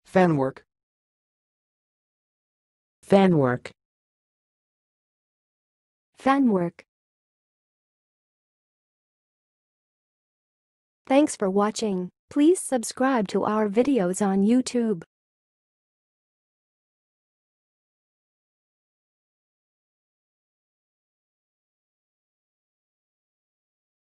Fan-wurk. fan-werk, fan-werk. Thanks for watching. Please subscribe to our videos on YouTube.